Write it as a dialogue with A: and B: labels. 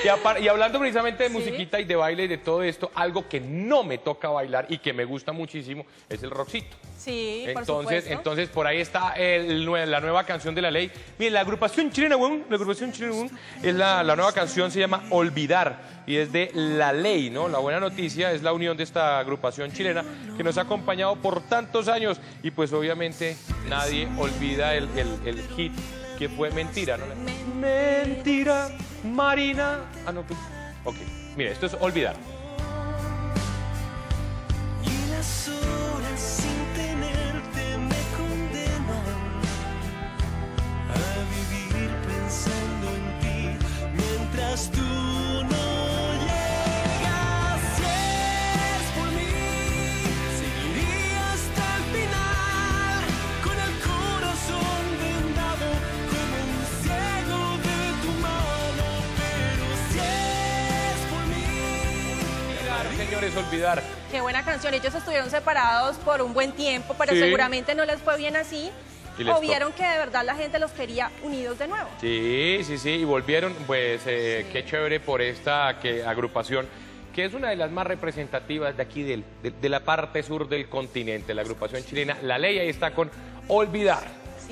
A: Y hablando precisamente de
B: Sí.
A: musiquita y de baile y de todo esto, algo que no me toca bailar y que me gusta muchísimo es el rockcito.
B: Sí, por supuesto.
A: Entonces por ahí está la nueva canción de La Ley. Miren, la agrupación chilena, weón, es la nueva canción, se llama Olvidar. Y es de La Ley, ¿no? La buena noticia es la unión de esta agrupación chilena que nos ha acompañado por tantos años. Y pues obviamente nadie olvida el hit que fue Mentira, ¿no? Mentira, Marina. Ah, no, pues. Ok, mire, esto es Olvidar.
C: Y las horas sin tenerte me condenan a vivir pensando en ti mientras tú no llegas. Si es por mí, seguiría hasta el final con el corazón vendado como un ciego de tu mano. Pero si es por mí,
A: Olvidar, señores, olvidar.
B: Qué buena canción. Ellos estuvieron separados por un buen tiempo, pero
A: Sí.
B: seguramente no les fue bien así.
A: Y les
B: O vieron que de verdad la gente los quería unidos de nuevo.
A: Sí, y volvieron, pues qué chévere por esta agrupación, que es una de las más representativas de aquí de la parte sur del continente, la agrupación chilena La Ley, ahí está con Olvidar.